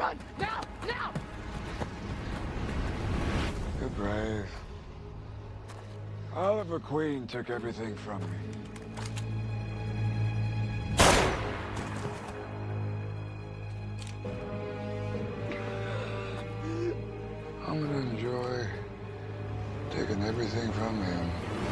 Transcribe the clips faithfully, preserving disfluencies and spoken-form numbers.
Run! Now! Now! You're brave. Oliver Queen took everything from me. I'm gonna enjoy taking everything from him.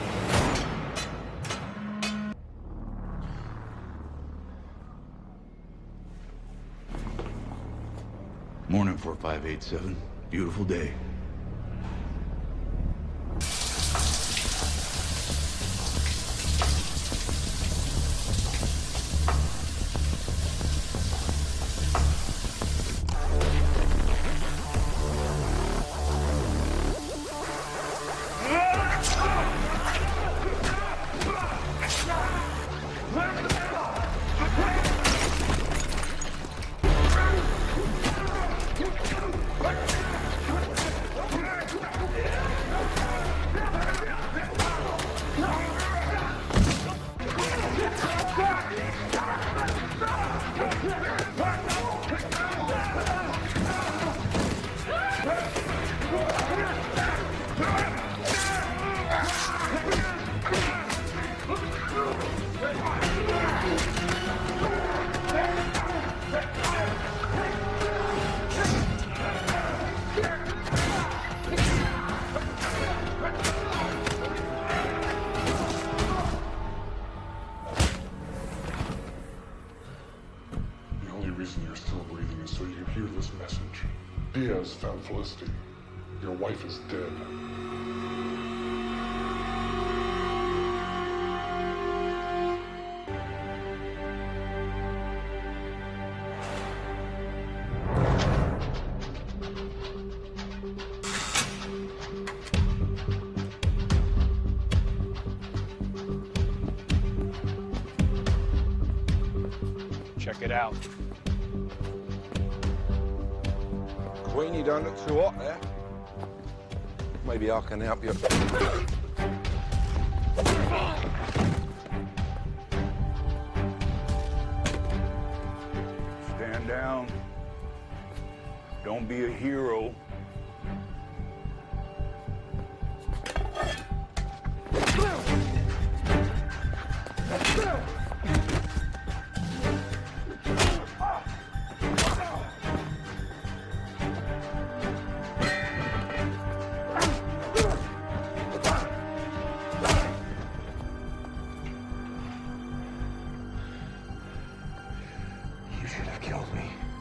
Morning, four five eight seven. Beautiful day. The only reason you're still breathing is so you can hear this message. Diaz found Felicity. Your wife is dead. Check it out. Queen, you don't look too hot there. Maybe I can help you. Stand down. Don't be a hero. You should have killed me.